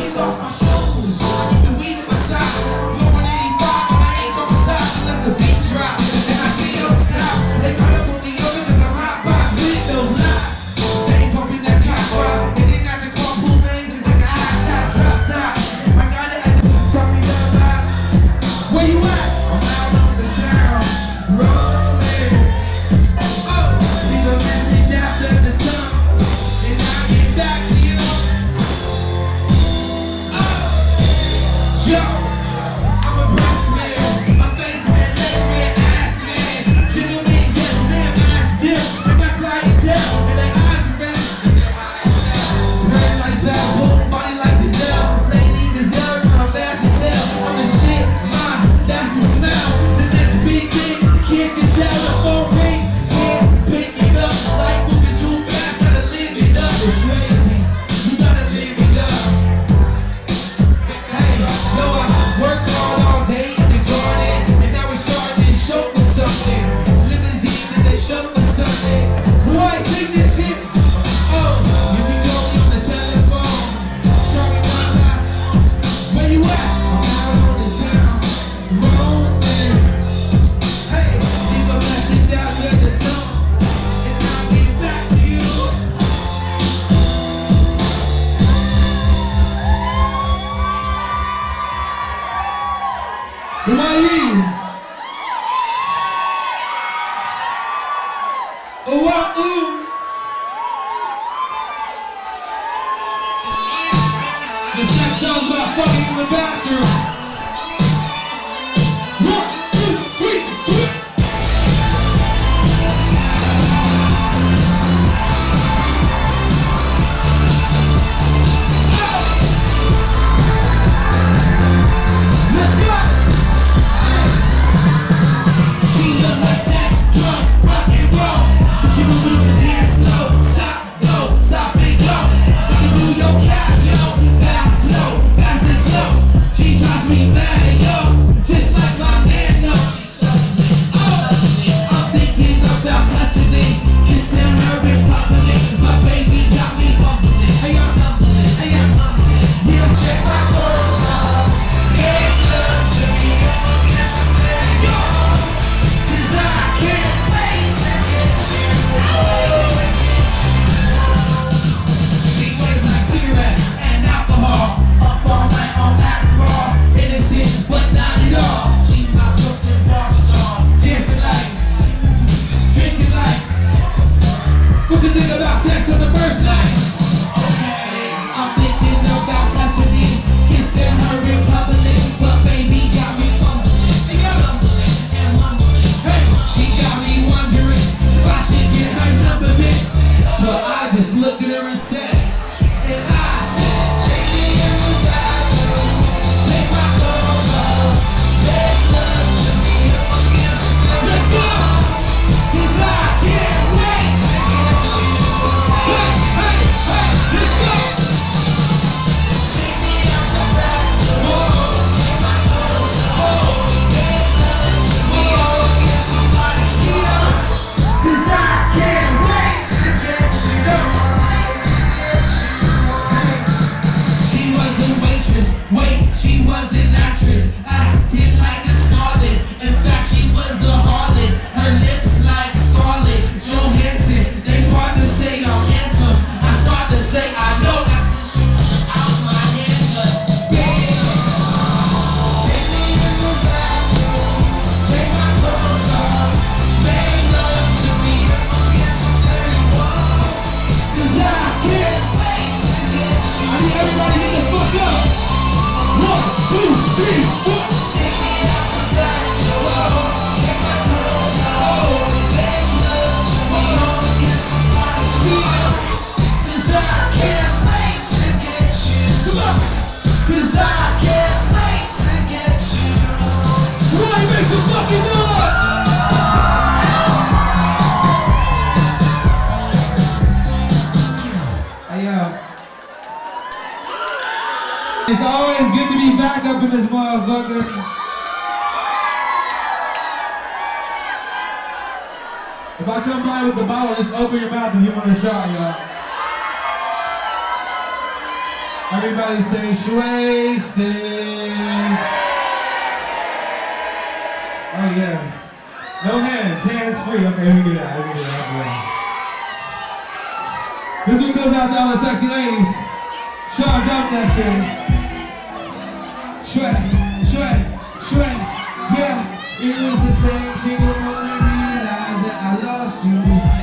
Kick off my shoes, the weed in my socks. Blowing 85, but I ain't gon' stop. Let the beat drop, and I see no stop. They call up on the yoga 'cause I'm hot box. Windows locked. They ain't pumping that cock rock. And they got the carpool lane like a hot shot drop top. I got it at the top of the block. Where you at? I'm out on the town, rolling. Oh, leave a message after the tongue, and I'll get back to you. Yo, I'm a boss man, my face man, leg man, ass man, gentleman, yes man, ass dip, and my clientele, and they eyes red. Red like that, boom, body like Giselle, lady Giselle, my fast as hell, I'm the shit, that's the smell, the next big thing, kids can tell the phone ring, can't pick it up, like moving too fast, gotta live it up, it's crazy, you gotta live it up. Yo, I worked hard all day in the garden, and now it's starting to show me something. Limousines and they show me something. Why sing this shit? Oh, you can go on the telephone. Show me my life. Where you at? I'm out on the town, rolling. Hey, leave a message out at the top, and I'll get back to you. Hawaii, Oahu. The sex song's about fucking in the bathroom. 1, 2, 3, 4. Let's go. She look like sex, drugs, rock and roll. She moving on the dance floor. Stop, go, stop and go. You can do your cat, yo. Fast, slow, fast and slow. She drives me mad, yo. Just like my man, no. She's so lit, I'm thinking about touching it, kissing her in public. My baby got me bumbling. Hey, I'm stumbling, hey, I'm mumbling. Yeah, check my clothes off. Make love to me, get some yo. 'Cause I can't wait to get you. She waits like cigarettes and alcohol. Up all night on alcohol. Innocent, but not at all. She my fucking Barbie doll. Dancing like, drinking like. What you think about sex on the first night? Okay, I'm thinking about touching it, kissing her in public. But baby got me fumbling, stumbling and mumbling. Hey, she got me wondering if I should get her number mixed. But I just looked at her and said, take me in the bathroom, take my clothes off, make love to me, let's go, 'cause I can't wait to get you. Hey, hey, hey, let's go. Take me out the bathroom, take my clothes off, make love to me, get somebody's feet, 'cause I can't wait to get you. She was a waitress, wait, she was an actress, acting like a scarlet, in fact she was a harlot, her lips like Scarlett Johansson, they start to say I'm handsome, I start to say I know that's when she pushed out my hand, but yeah. Take me in the bathroom, take my clothes off, make love to me, get some dirty walls, 'cause I can't wait to get you. I need everybody hit the fuck up. 1, 2, 3, 4. Take me out the bathroom, take my clothes off, make love to me, get somebody's feet, 'cause I can't wait to get you. Come on, 'cause I can't wait to get you. Why make some fucking noise? Hey yo, it's always good to be back up in this motherfucker. If I come by with the bottle, just open your mouth if you want a shot, y'all. Everybody say Shwasted. Oh yeah. No hands, hands free. Okay, we can do that. That's well. This one goes out to all the sexy ladies. Sean, dump that shit. Shway, yeah. It was the same single moment I realized that I lost you.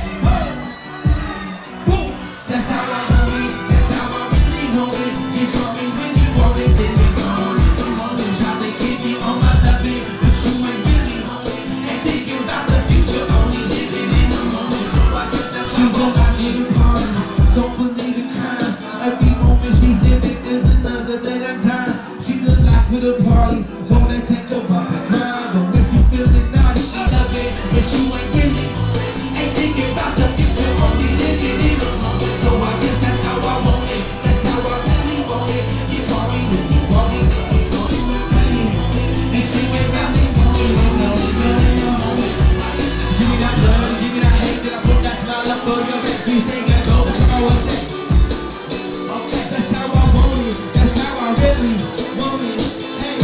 That's how I want it. That's how I really want it. You call me when you want it, then you gone in the moment. Try to get me on my loving, but you ain't really on it. And thinking about the future, only living in the moment. So I guess that's how I want it. Don't believe in crime. Every moment she's living is another day of time. She the life of the party, wanna take a walk and ride. But when she feeling naughty, she love it, but you ain't really on it. Ain't thinking about the future, only living in the moment. So I guess that's how I want it. That's how I really want it. You call me when you want it, then you know you ain't really want it. And she ain't really want it, no, living in the moment. Give me that love, give me that hate, that I put that smile up on your face. You say gotta go, but you always stay. That's how I want it. That's how I really want it. Hey,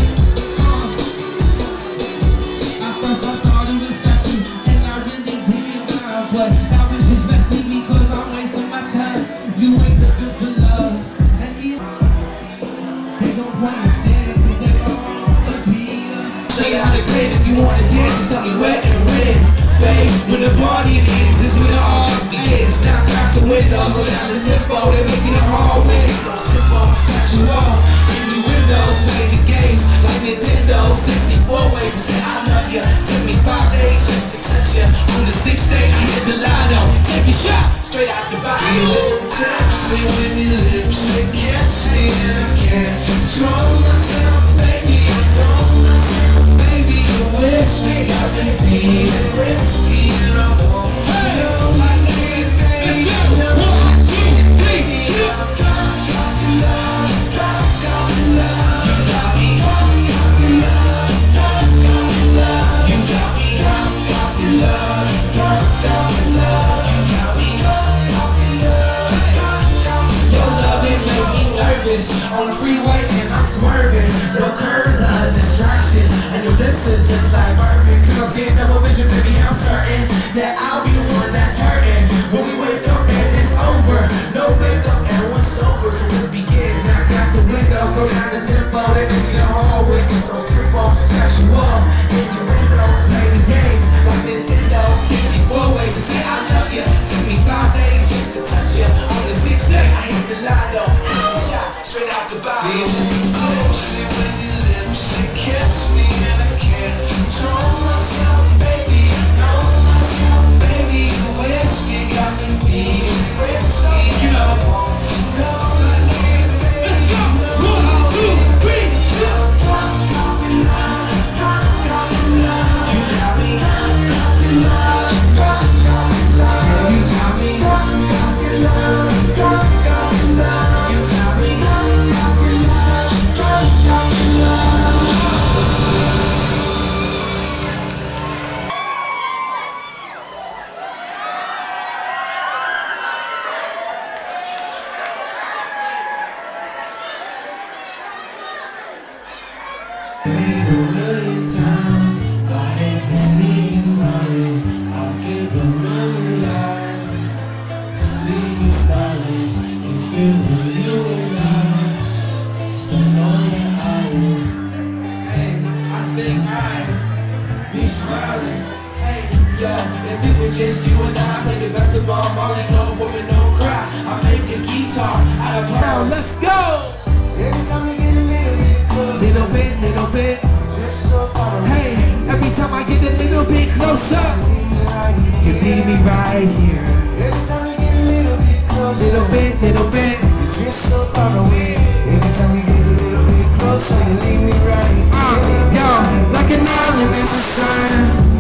at first I thought it was sexy, and I really didn't mind, but now it's just messy because I'm wasting my time. You ain't looking for love, and they don't understand because they all wanna be us. Show you how to play if you wanna dance, just tell me wet and red. Babe, when the party ends, this when it all just begins. Now crack the windows, go down the tempo, they're making the hallway so simple. Catch you all in the windows, play these games like Nintendo. 64 ways to say I love you. Took me 5 days just to touch you. On the 6th day, I hit the lotto. Take a shot, straight out the bottle. Feeling tipsy when your lips against me, and I can't control myself, baby. I don't myself, baby. Your whiskey got me feeling risky, and I won't know my name, baby. On the freeway and I'm swerving. Your curves are a distraction, and your lips are just like bourbon. Cause I'm seeing double vision, baby, I'm certain that I'll be the one that's hurting when we wake up and it's over. No makeup, everyone's sober, so it begins. I got the windows, go down the tempo, they make me the hallway, it's so simple. Catch you up in your windows, play these games like Nintendo. 64 ways to say I love you. Took me 5 days just to touch you. On the 6th day, I hit the lotto. Straight out the bottle. Tipsy when your lips kiss me, and I can't control myself, baby. I know myself, baby. The whiskey got me feeling risky, and I want to know my name, baby. Let's go. 1, 2, 3. You're drunk off in love, drunk off in love. You got me drunk off in love, drunk off in love. You got me drunk off in love, drunk off in love. Times I hate to see you crying. I'll give a million lives to see you smiling and feel where you and I stuck on the island. Hey, I think I'd be smiling. Hey, yo, if it were just you and I, play the best of all, Molly, no woman, no cry. I make a guitar out of now, let's go. Every time we get a little bit closer, little bit. Hey, every time I get a little bit closer, you leave me right here. Every time we get a little bit closer, little bit, you drift so far away. Every time we get a little bit closer, you leave me right here. Yo, like an island in the sun,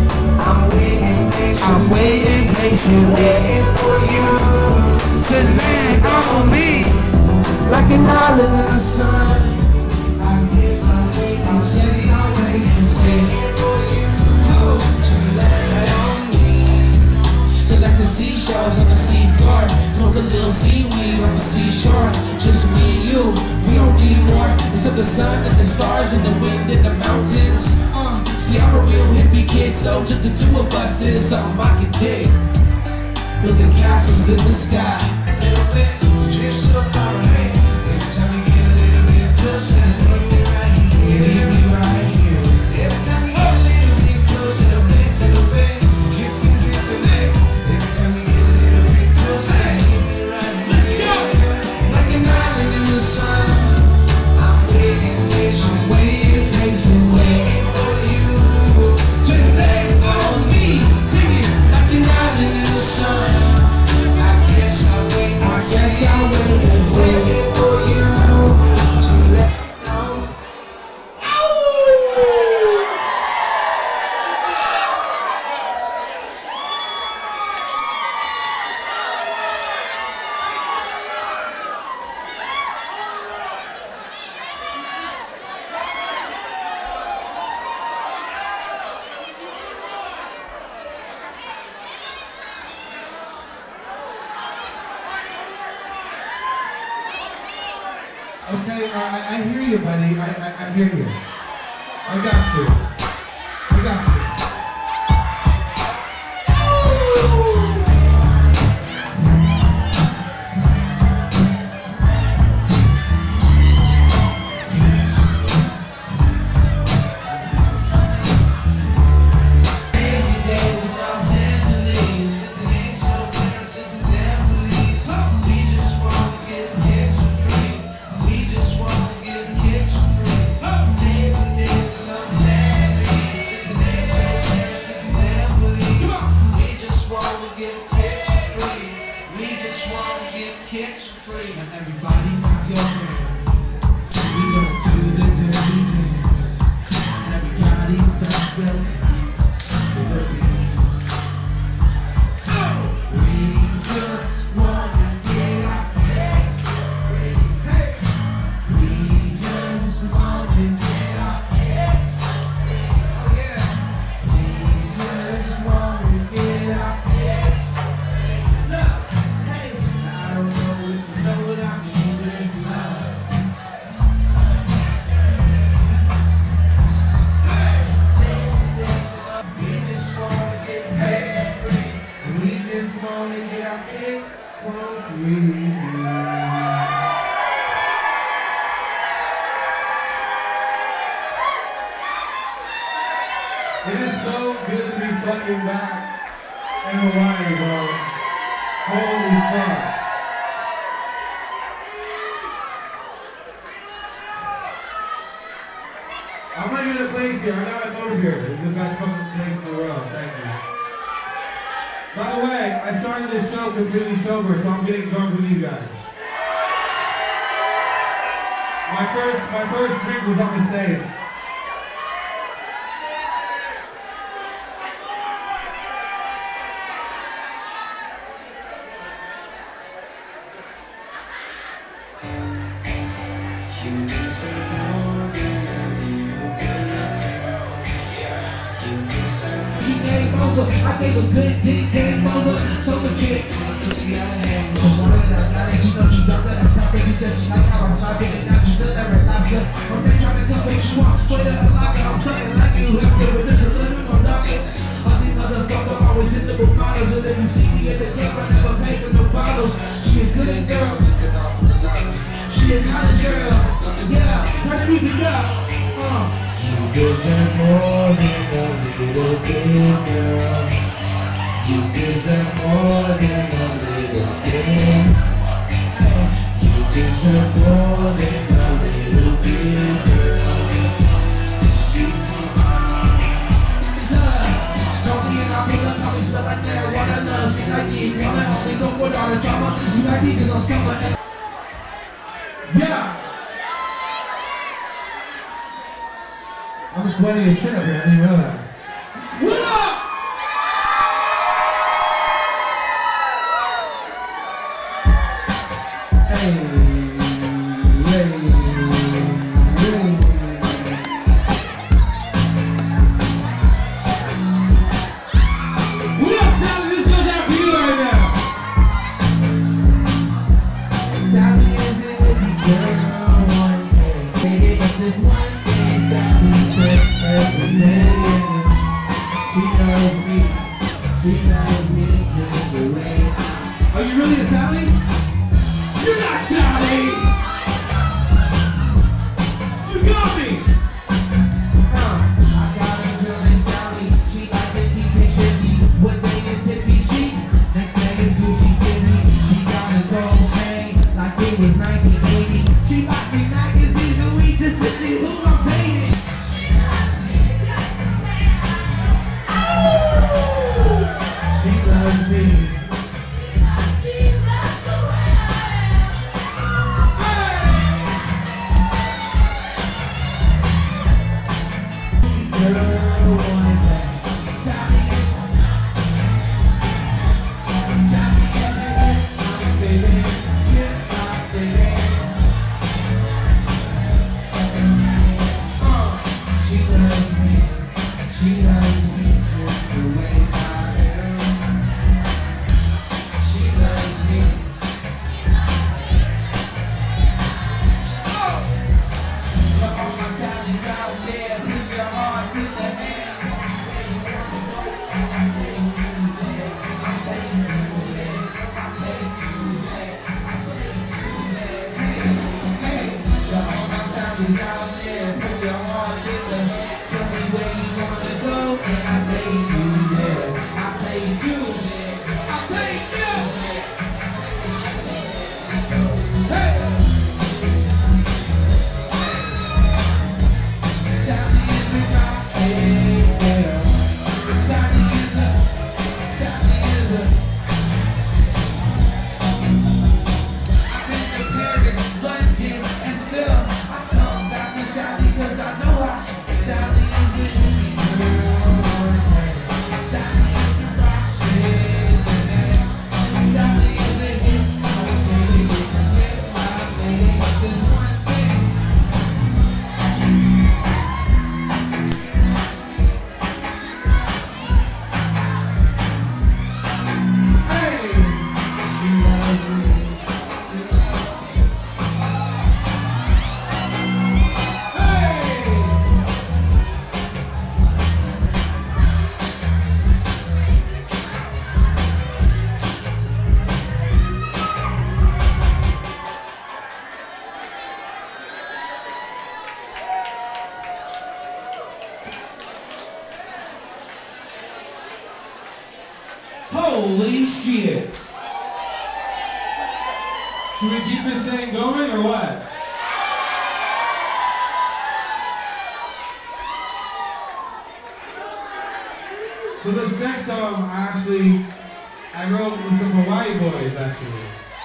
I'm waiting patiently, waiting for you to land on me. Like an island in the sun, I guess I'm waiting for you to land on me. Like the seashells on the seafloor, smoke a little seaweed on the seashore. Just me and you, real, we don't need more except the sun and the stars and the wind and the mountains. See, I'm a real hippie kid, so just the two of us is something I can dig. Building castles in the sky. A little bit, drift so far away. Every time you get a little bit closer, leave me right here. Leave me right here. Every time you get a little bit closer, a little bit, drifting, drifting, hey. Every time you get a little bit closer, leave me right here. Like an island in the sun, I'm waiting, waiting, waiting for you to land on me. Sing it like an island in the sun. I guess I'll wait for you to let go. Okay, I hear you, buddy. I hear you. I got you. I got you. Kids free. And everybody clap your hands. We don't do the dirty dance. Everybody stop building to the beat. We just want to get our kids free. Hey! We just want to get our kids free. Oh yeah! We just want to get our kids free. Look! Hey! I don't know if you know what I mean, but it's love. We just wanna get kids free. We just want to get our kids for free. It is so good to be fucking back in Hawaii, bro. Holy fuck. I'm not gonna place here. I gotta move here. This is the best fucking place in the world. Thank you. By the way, I started this show completely sober, so I'm getting drunk with you guys. My first drink was on the stage. You deserve more than a little bit, girl. You deserve more. He game over. I gave a good dick, game over. So legit. Pussy out of hand. Just wanted it out. Now that you know she don't let us stop. Baby, that you like how I'm sorry. And now you still never relax up. When they trying to do what you want, straight out of locker. I'm saying like you have to with this. A little bit dark. Ugly motherfucker, always in the models. And if you see me at the club, I never pay for no bottles. She a good girl. She a college girl. Yeah, turn the music up. You deserve more than a little bit, girl. You deserve more than a little bit. You deserve more than a little bit, girl. Just you Smoky and I feel like I smell like marijuana. Love me like you wanna help me go with all the drama. You like me cause I'm somewhere. Yeah! I'm sweaty as shit up here, I didn't even know that. What up? Hey, hey, hey. What up, Sally? This goes out to you right now. Sally is a hippie girl. Sally. You got me. I got a girl named Sally. She like to keep it shifty. One day is hippie chic, next day is Gucci Fitty. She got a gold chain like it was 1980. She buys me magazines a week just to see who I'm dating. She loves me. Holy shit. Should we keep this thing going or what? So this next song, I wrote with some Hawaii boys, actually.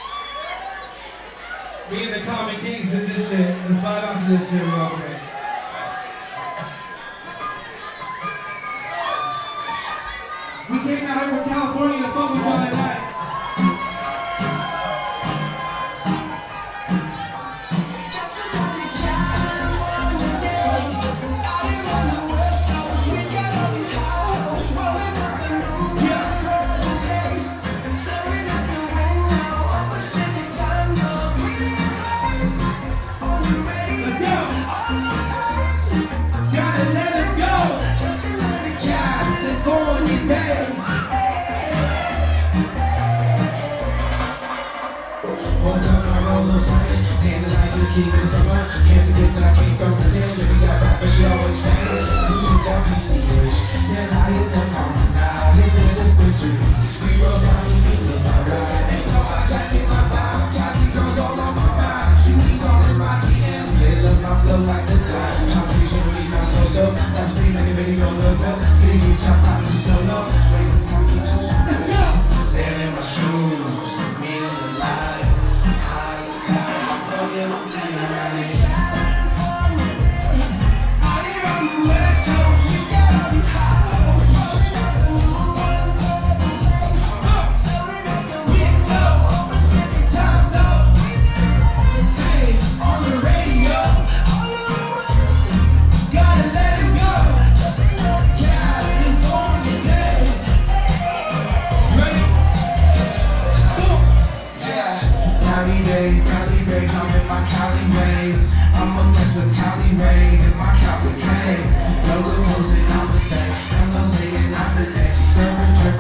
Me and the Common Kings did this shit. Let's vibe out to this shit real quick. We came out here from California to fuck with y'all tonight. Keep it summer, can't forget that I came from the dish. Baby got back, but she always fame. Losing down PCH, then I hit the common. Now hit the dispensary. We roll down, you feel alright. Ain't no hijacking my vibe. Cocky girls all on my mind. She needs all in my DM. They love my flow like the time. Conversation read my so-so. I'm seeing like a baby go look up. Skinny jeans, chop top, and she so low. Straight to the conversation. Sand in my shoes, what's the meaning of life? High as a kite, oh yeah, I'm playing right.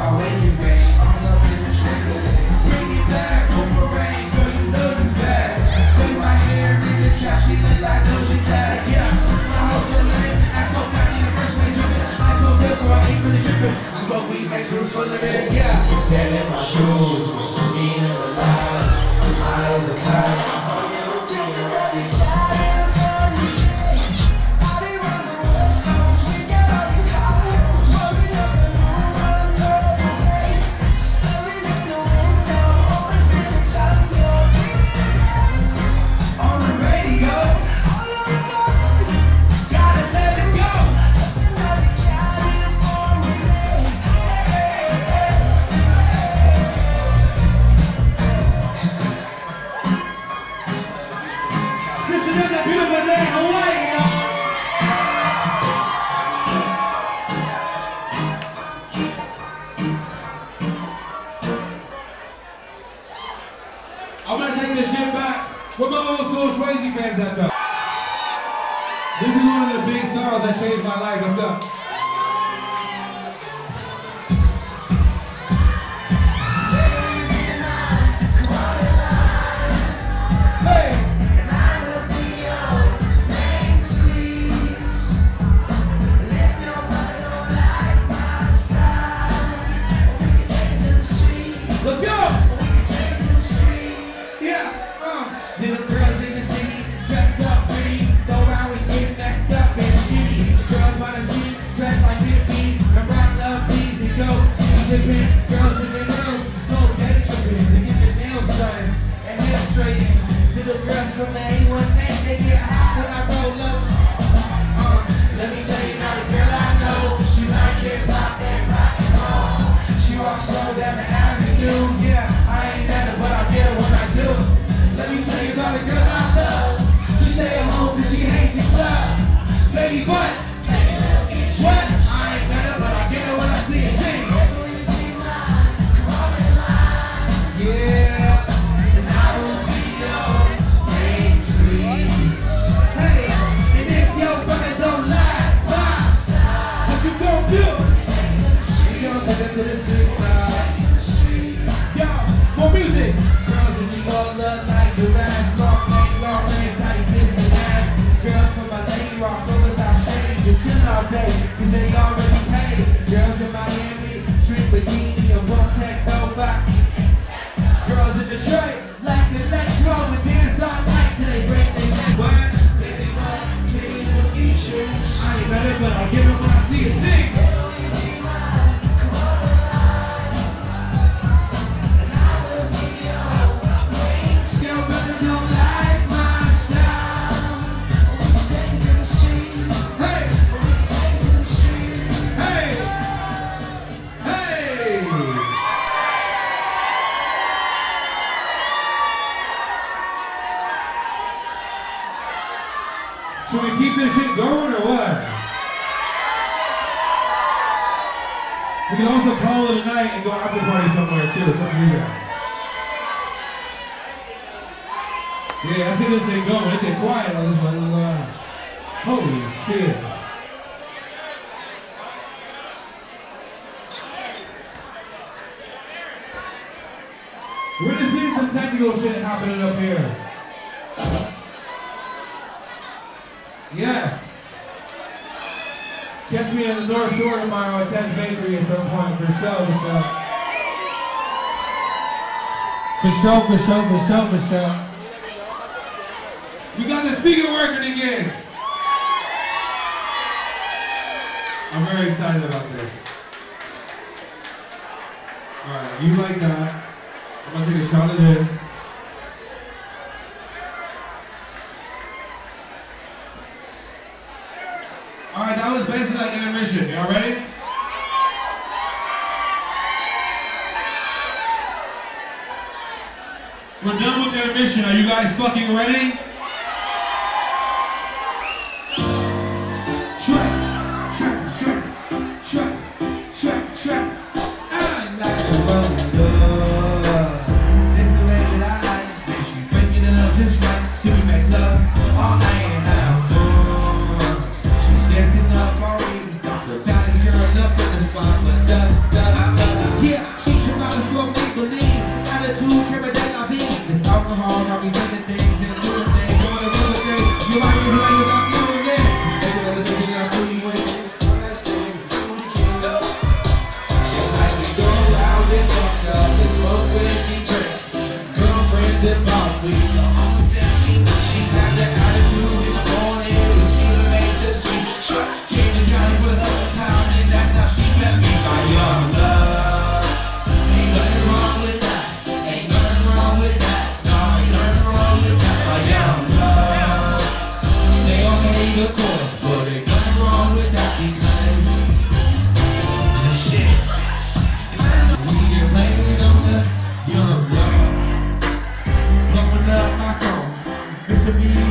Bring it back, boomerang, girl, you know you bad. another beautiful day in Hawaii, y'all. I'm gonna take this shit back. Where my old school Swayze fans at though? This is one of the big songs that changed my life. Let's go. Girls in the hills, go day tripping, they get their nails done and hair straightened. Little girls from the A1A, they get hot when I roll up. Let me tell you about a girl I know. She like hip hop and rock and roll. She walks slow down the avenue. Yeah, I ain't met her, but I get her when I do. Let me tell you about a girl I love. She stay at home 'cause she hate the club. Baby, what? What? I ain't met her, but I get her when I see her. Hey. Yeah, and I will be your main squeeze. Hey, and if your brother don't like my style, what you gon' do? We gon' take it to the street now. Yo, more music. Girls in New York look like giraffes. Long legs, tight fits and ass. Girls from LA rock those out shade. You chill all day, 'cause they already paid. Girls in Miami, street bikini, and won't take nobody. Girls in Detroit, like the Metro, and dance all night till they break their neck. What? Baby, what? Pretty little features. I ain't better, but I'll get them when I see it. Sing! Girl, brother don't like my style. Hey! Hey! Hey! Should we keep this shit going or what? We can also call it a night and go after party somewhere too. It's up to you guys. Yeah, let's get this thing going. Let's get quiet on this one. Holy shit. We're just getting some technical shit happening up here. Yes. Catch me on the North Shore tomorrow at Ted's Bakery at some point for sure. For sure. We got the speaker working again. I'm very excited about this. Alright, you like that. I'm gonna take a shot of this. Alright, that was basically like intermission. Y'all ready? We're done with intermission. Are you guys fucking ready? Shrek. I like the world. Just the way that I like. Make you break it up just right. Till we make love all night and have fun. She's dancing up already. The baddest girl up in the spot. But yeah, she should not have grown make believe. Attitude, camera, that I be. This alcohol got me saying things and doing things.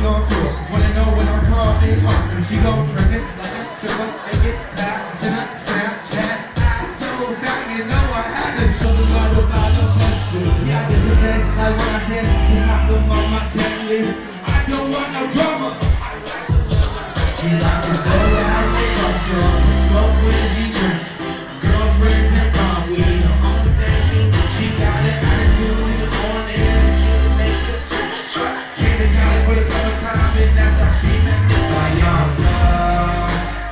on tour. Wanna know when I'm called, they home. She gon' drink it like a sugar and get back to the Snapchat. I so that you know I had this struggle like about no question. Yeah, I guess it been like when I said to knock them on my checklist. I don't want no drama. She like to go out with my girl, smoke when she drinks. Girlfriends and prom with the only thing she do. She got an attitude in the morning, it makes it so much. Came to Cali for the summertime, and that's how she met me. My young love,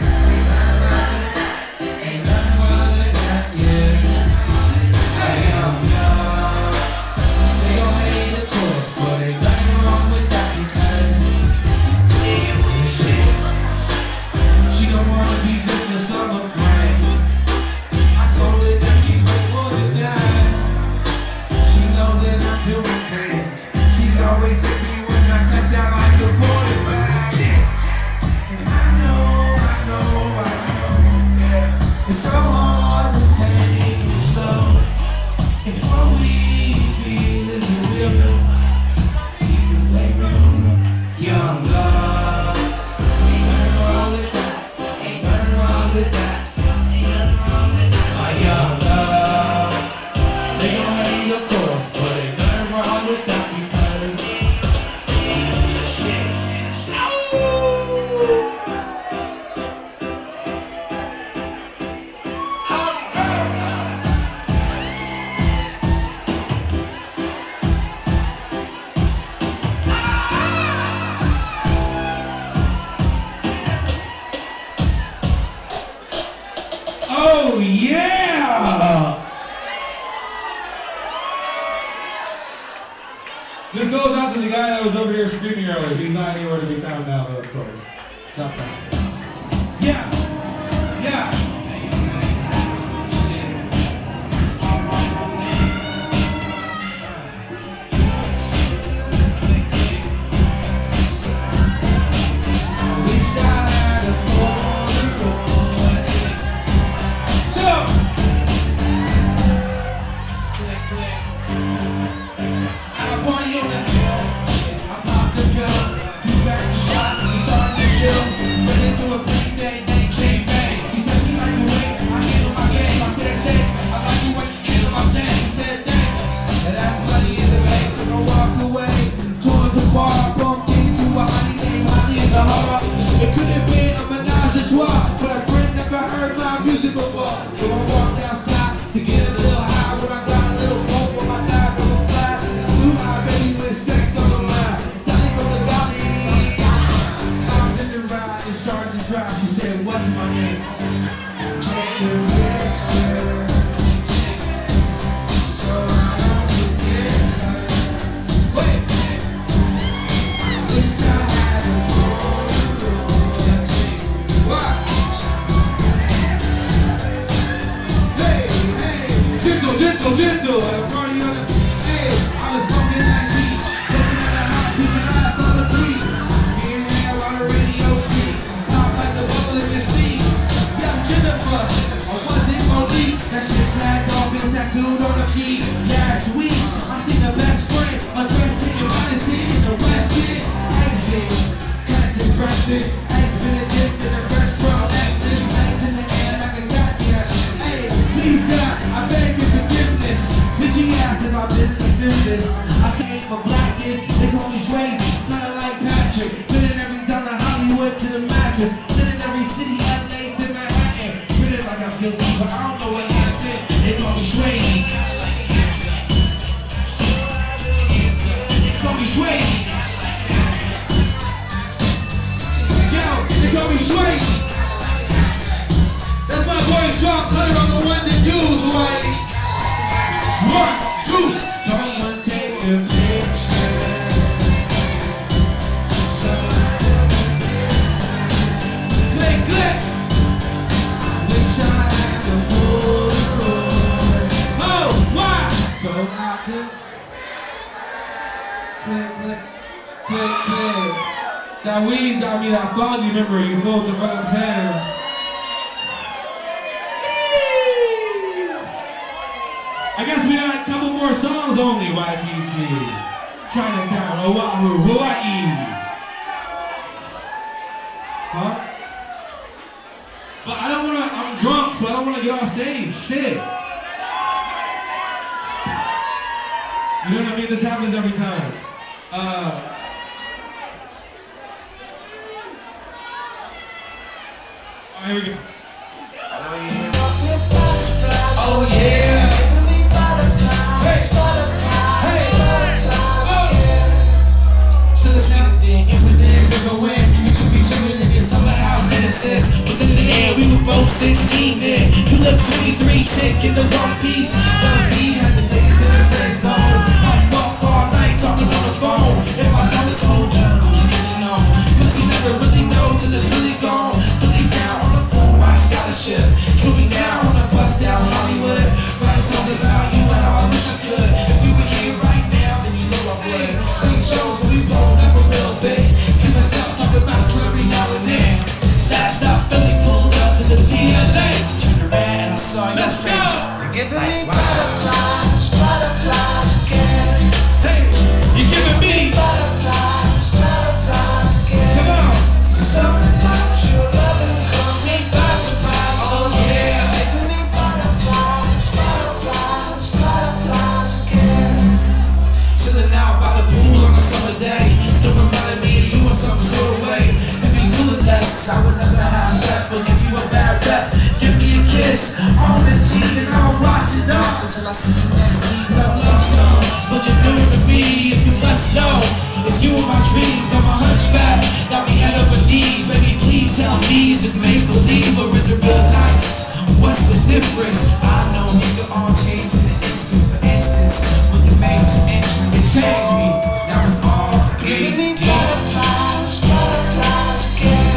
ain't nothing wrong with that, yeah. My young love, they gon' hate the course, but ain't nothing wrong with that because she don't wanna be just a summer flame. I told her that she's way more than that. She knows that I'm doing things. She always hit me when I touch down like the quarterback. And I know, yeah. It's so hard to take it slow. If what we feel isn't real, you can blame it on the young love. Ain't nothing wrong with that. Ain't nothing wrong with that. My young love, they gon' hate your course, but ain't nothing wrong with that because oh yeah! This goes out to the guy that was over here screaming earlier. He's not anywhere to be found now, though, of course. Top person. Yeah! Yeah! Wish I had a Polaroid. So! I'm a party on that. I popped the gun, you got the shot, we started to chill. Went into a green day, they came back. He said she like the way I handle my game. I said thanks. I like the way you handle my thing. He said thanks. And that's money in the bank, so I walked away. Towards the bar, bumped into a honey named Honey in the heart. It could have been a menage a trois, but a friend never heard my music before. So I walked outside to get a little high when I got a little bump on my thigh from a flash. Blue eye baby with sex on the line. Johnny from the valley. I'm in the ride and started to drive. She said, what's my name? Jacob Jackson. So I don't forget her. Wait. Wish I had a Polaroid. What? Hey, gentle. At a party on the, hey, I was smoking like cheese. Looking at a hot piece of glass on the tree. Getting there on the radio streets. Pop like the bubble in the seats. Young Jennifer, I wasn't gonna leave. That shit flagged off and tattooed on the key. Last week, I seen the best friend. A dress sitting Madison in the West End. Exit, cuts and breakfast. Eggs Benedict and a fresh brown actress. Legs in the air like a goddamn. Hey, please God, I beg your forgiveness. Did she ask if I've been for business? I say for blackness, they call me Swayze, kinda like Patrick. Been in every town to Hollywood to the mattress. Been in every city, LA to Manhattan. Treated like I'm guilty, but I don't know what happened. They call me Swayze. They call me Swayze. Yo, they call me Swayze. That's my boy Sean Cutter on the one that dudes, boy. 1, 2. Someone take a picture. Click. Wish I had a Polaroid. Oh, why? So I could click. That weed got me that foggy memory. You know what the fuck I'm saying? I guess we got a couple more songs only, YPG. Chinatown, Oahu, Hawaii. shit. You know what I mean? This happens every time. Here we go. Oh yeah. Was in the air, we were both 16 then. You look 23, sick in the one piece. But we had to take it to the red zone. I walk all night talking on the phone. If I know this whole journal, you couldn't know. Cause you never really know till it's really gone. Really down on the phone, I scholarship. Truly down on the bus down Hollywood. Writing something about you and how I wish I could. If you were here right now, then you know I would. Clean shows, we blown up a little bit. Keep myself talking about you every now and then. Last stop, Philly pulled up to the PLA. Turned around and I saw your face. You're giving me butterflies, butterflies again. Hey, you're giving me butterflies, butterflies again. Come on. Something about your loving caught me by surprise. Oh yeah, giving me butterflies, butterflies, butterflies again. Chilling out by the pool on a summer day. Still reminding me of you in some sort of way. I would never have slept, but if you a bad rep, give me a kiss on the cheek and I'll watch it off until I see you next week. Love song, it's what you're doing to me. If you must know, it's you in my dreams. I'm a hunchback, got me head over knees. Baby, please tell me, is this make believe or is it real life? What's the difference? I know we can all change in an instant. For instance, when you made your entrance, it changed me. Now it's all giving me butterflies, butterflies again.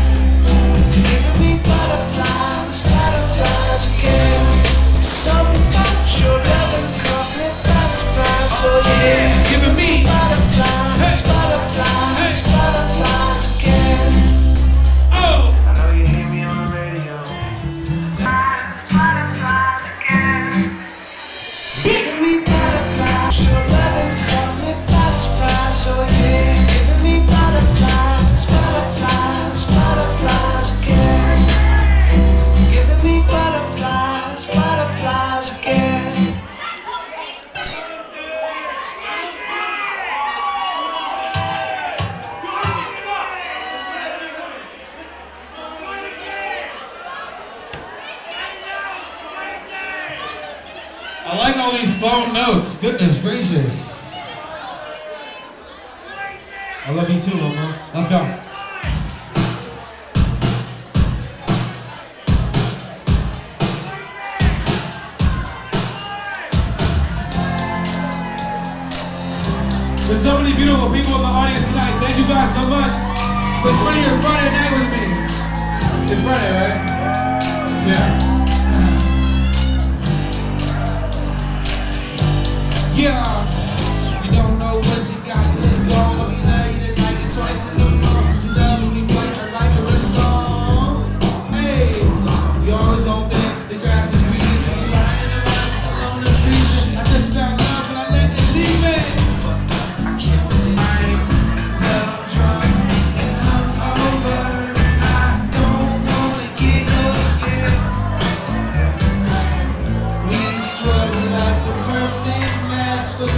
Giving me butterflies, butterflies again. Something about your loving caught me by surprise. Oh yeah, giving me butterflies, butterflies, butterflies again. Oh, I know you hear me on the radio. Butterflies again. Giving me butterflies, your loving caught me by surprise. Oh yeah, giving me butterflies, butterflies, butterflies again. Giving me butterflies, butterflies again. I like all these phone notes. Goodness gracious. I love you too, Mama. Let's go. There's so many beautiful people in the audience tonight. Thank you guys so much for spending your Friday night with me. It's Friday, right? Yeah. Yeah. You don't know what you got. This long, let me love you tonight and twice in the month. You love when we play a like a song. Hey, you always gon' think the grass is green, so you lying in the mud alone and freezing. I just found love and I let it leave me. For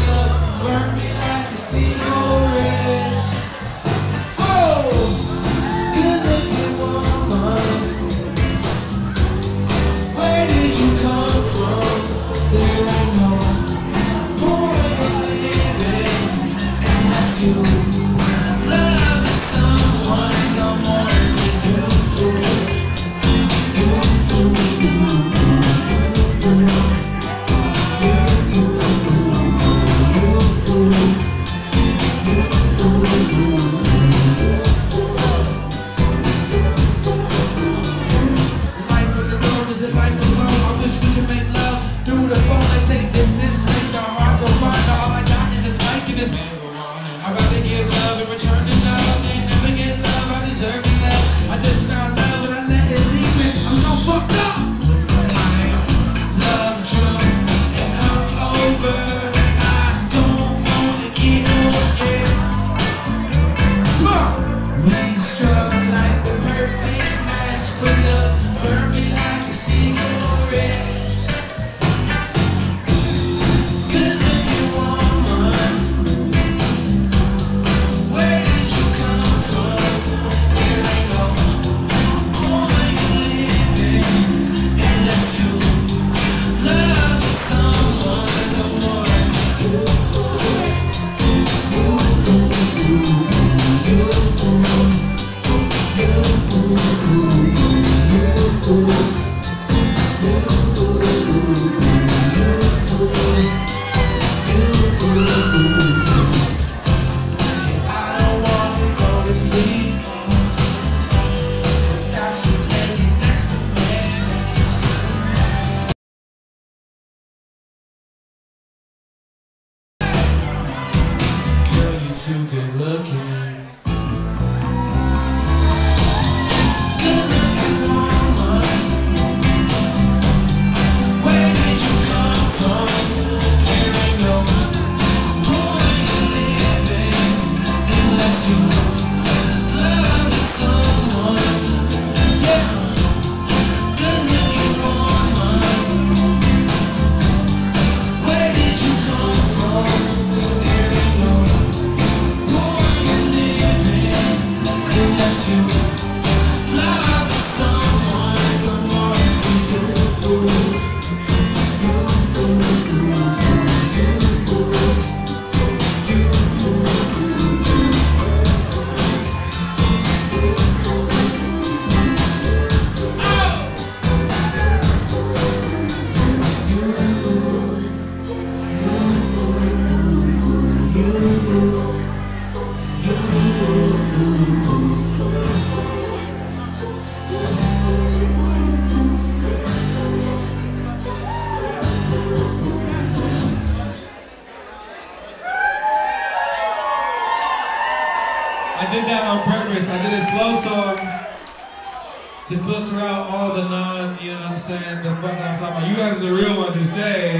I did that on purpose. I did a slow song to filter out all the non, you know what I'm saying, the fucking I'm talking about. You guys are the real ones who stay.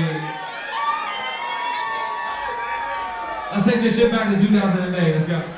Let's take this shit back to 2008. Let's go.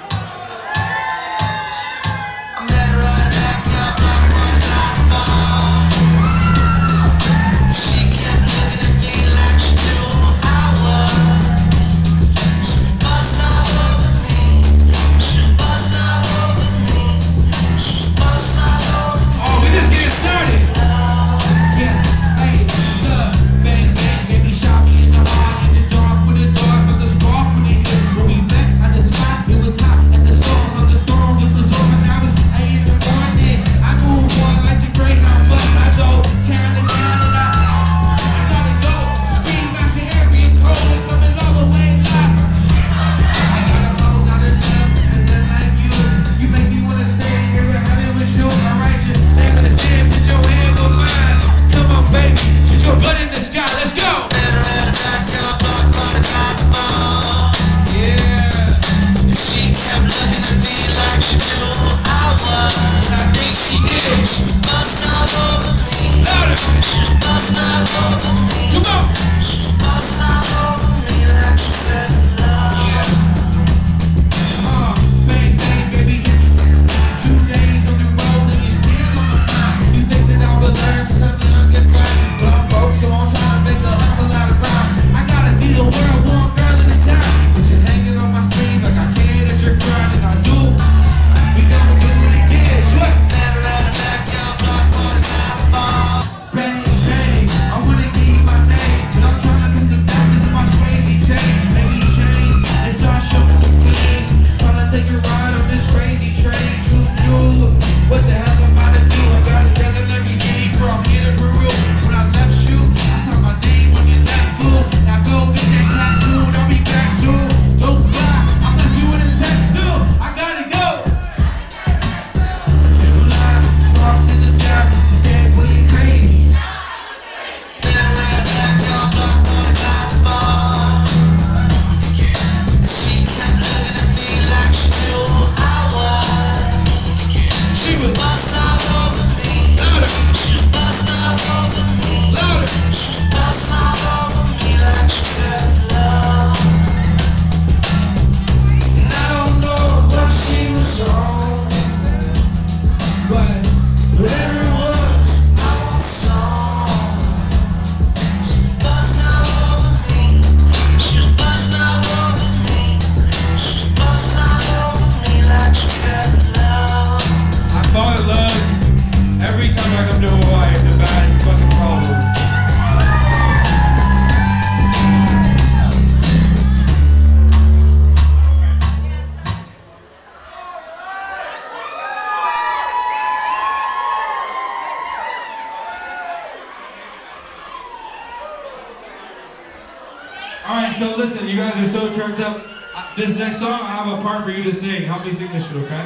Alright, so listen, you guys are so churched up. This next song, I have a part for you to sing. Help me sing this shit, okay?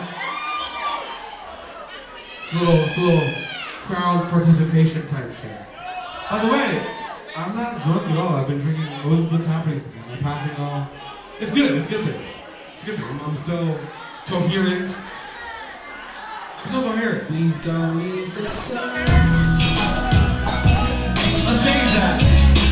It's a little crowd participation type shit. By the way, I'm not drunk at all. I've been drinking. What's happening to me? Am I passing all? It's good. It's good thing. It's good thing. I'm still coherent. I'm still coherent. We don't need the sun. Let's change that.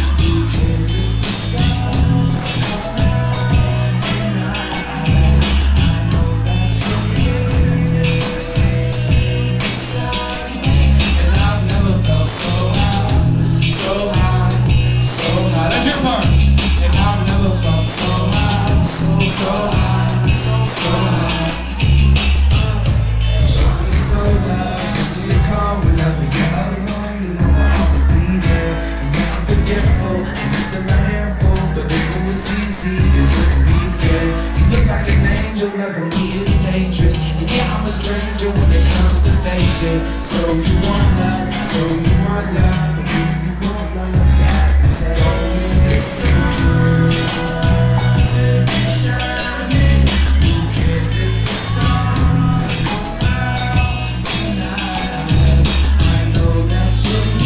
So you want love, so you want love, but if you want love, that is going to sun to be shining. Who cares if the stars come out tonight? I know that you're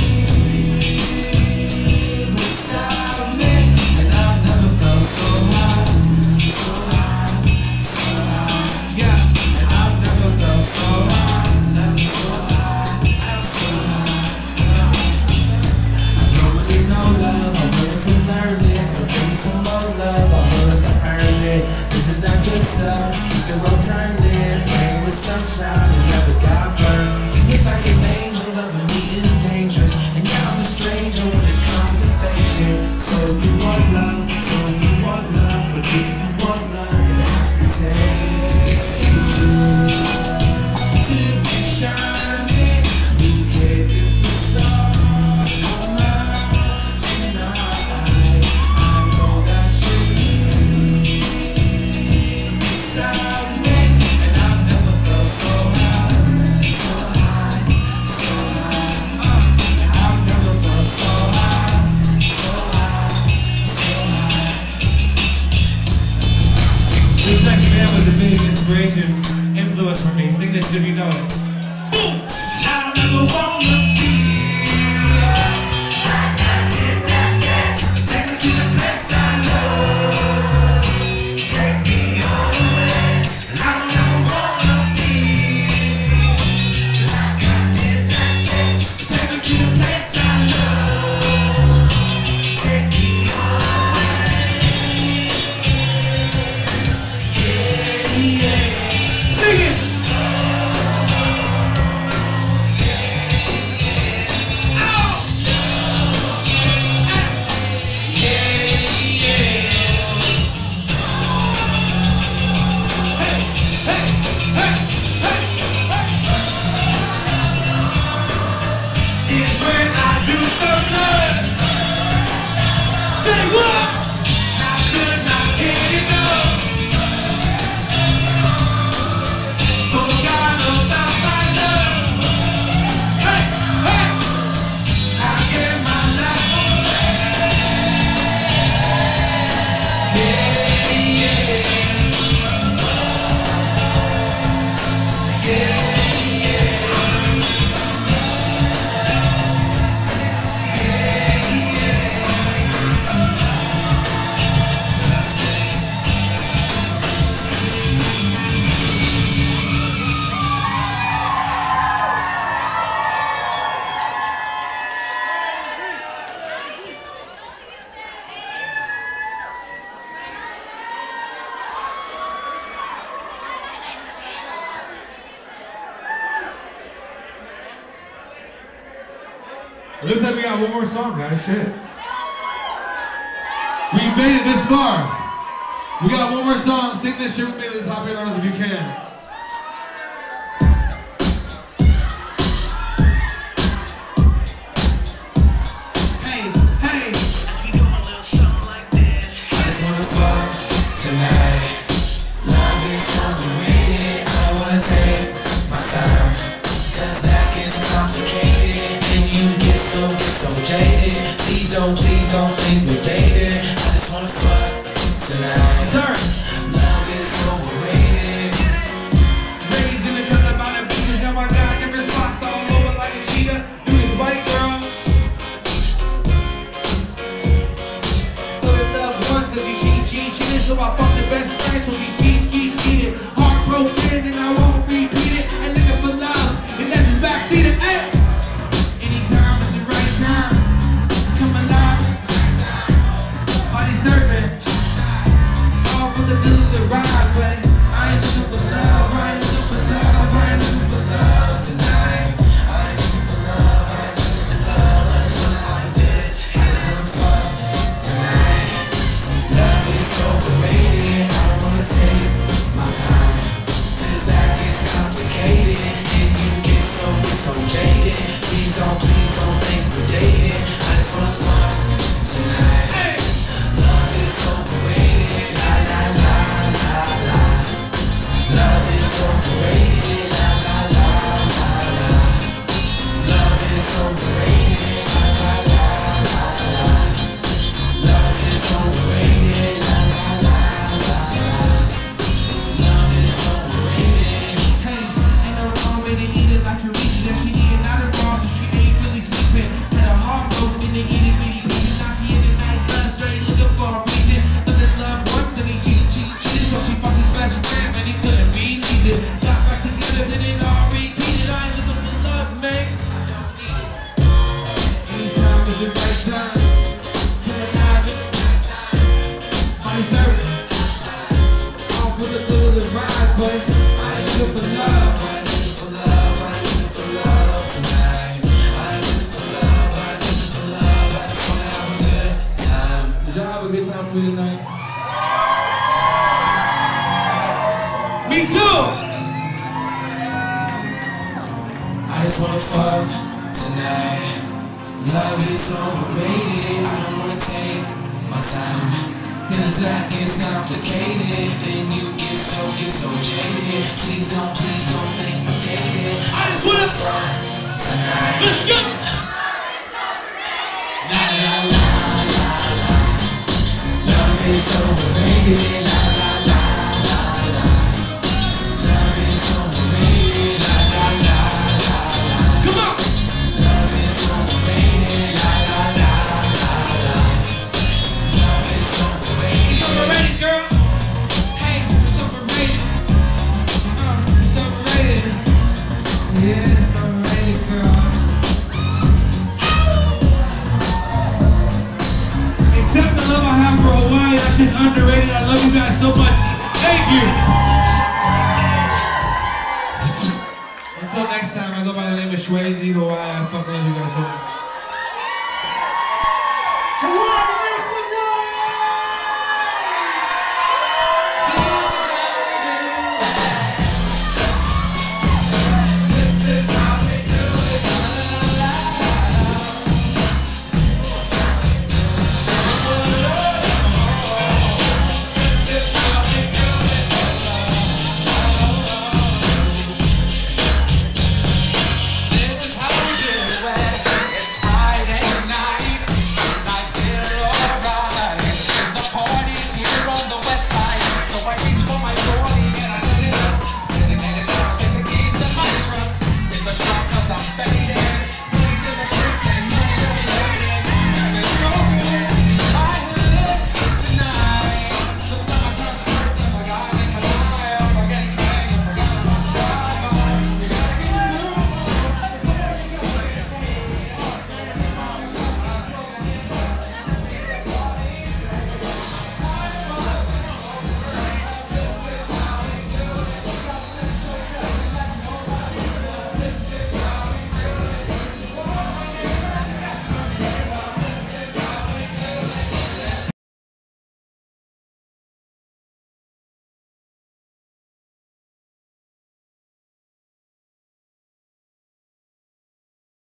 here beside me, and I've never felt so high, so high, so high. Yeah. it for me. Sing this shit if you know it. Boom! I don't ever wanna feel like I did that. Take me to the place I love. Take me all the way. I don't ever wanna feel like I did that. Take me to the place I love. Take me all the way. Yeah, yeah. Sing it! It looks like we got one more song, guys. Shit. We made it this far. We got one more song. Sing this shit with me at the top of your lungs if you can. Hey, hey. We do a little something like this. I just wanna fuck tonight. Love is overrated. I don't wanna take my time. Cause that gets complicated. And you get so jaded. Please don't think we're dated. I just wanna fuck tonight. Sir. Love is overrated. Raised in the color by the beaches, oh my God, different spots all over like a cheetah. Do this white girl. Thought love once, so she cheated. So I fucked the best friend, so she cheated. Heartbroken, and I won't repeat it. And looking for love, and that's his backseat. Hey! Anytime is the right time. Come alive. Body serving. All for the do the right way. I ain't looking for love, I ain't looking for love, I ain't looking for love tonight. I ain't looking for love, I ain't looking for love. I just wanna have a good, I just wanna fuck tonight. Love is overrated, I don't wanna take my time. Cause that gets complicated, and you get so jaded. Please don't think we're dating. I just wanna fuck tonight. Hey! Love is overrated, la la la la la. Love is overrated, la la la la la. Love is overrated, la la la la la. Love is overrated, la la la la la. Love is overrated. Hey, ain't no wrong way to eat it like a Reese. Yeah, she eating out of raw, so she ain't really sleeping. Had a heart broken in the itty bitty pieces. Now she in the nightclub straight looking for a reason. But the love once and he cheated. So she fucked his best friend, man, he couldn't be needed. Got back together, then it all repeated. I ain't looking for love, man. Anytime is the right time. Can I have it? Money serving. All for the do the right way. I ain't looking for love. I ain't looking for love, I ain't looking for love tonight. I ain't looking for love, I ain't looking for love. I just wanna have a good time. Did y'all have a good time with me tonight? Me too! I just wanna fuck tonight. Love is overrated, I don't wanna take my time. Cause that gets complicated, and you get so jaded. Please don't think we're dated. I just wanna fuck tonight. Let's go! La la la la la. Love is overrated, la la la la la. Love is overrated. Until next time, I go by the name of Shwazy, Hawaii. I fucking love you guys so much.